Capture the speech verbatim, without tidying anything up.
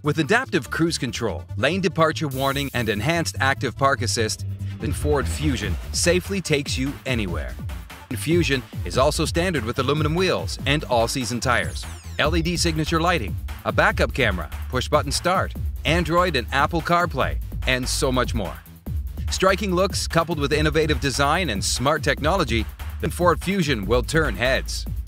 With adaptive cruise control, lane departure warning, and enhanced active park assist, the Ford Fusion safely takes you anywhere. Fusion is also standard with aluminum wheels and all-season tires, L E D signature lighting, a backup camera, push-button start, Android and Apple CarPlay, and so much more. Striking looks coupled with innovative design and smart technology, the Ford Fusion will turn heads.